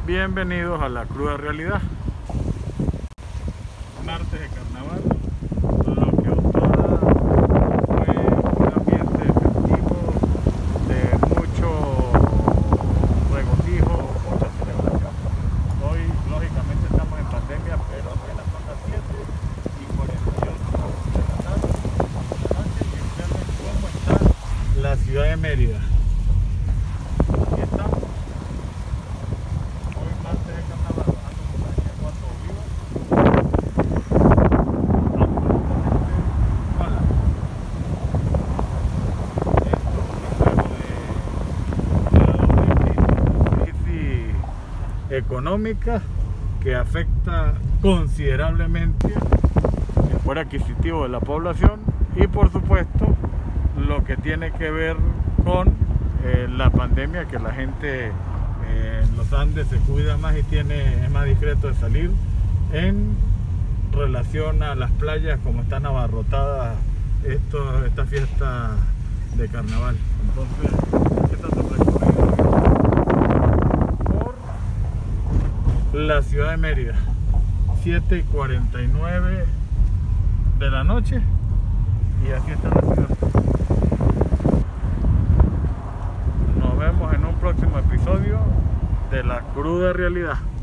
Bienvenidos a la cruda realidad. Martes de carnaval, lo que otorga fue un ambiente festivo de mucho regocijo, mucha celebración. Hoy lógicamente estamos en pandemia, pero apenas son las 7:48 de la tarde y observen cómo está la ciudad de Mérida. Aquí estamos. Económica que afecta considerablemente el poder adquisitivo de la población y por supuesto lo que tiene que ver con la pandemia, que la gente en los Andes se cuida más y es más discreto de salir en relación a las playas como están abarrotadas esta fiesta de carnaval. Entonces esta es el recorrido la ciudad de Mérida, 7:49 de la noche y aquí está la ciudad. Nos vemos en un próximo episodio de La Cruda Realidad.